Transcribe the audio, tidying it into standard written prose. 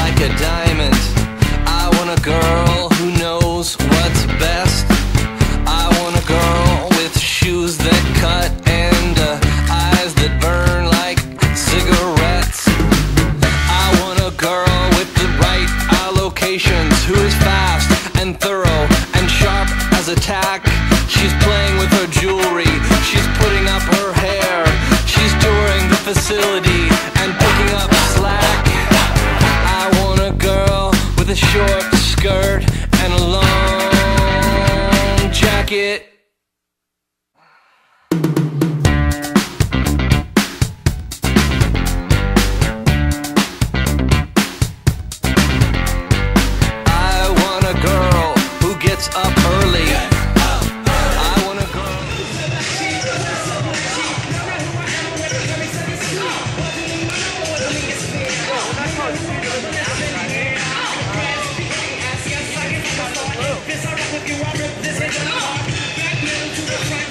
like a diamond. I want a girl who knows what's best. I want a girl with shoes that cut and eyes that burn like cigarettes. I want a girl with the right allocations, who is fast and thorough and sharp as a tack. She's playing with her jewelry, she's putting up her hair, she's touring the facility and picking up slack. I want a girl with a short skirt and a long jacket. I want a girl who gets up early. I want a girl. This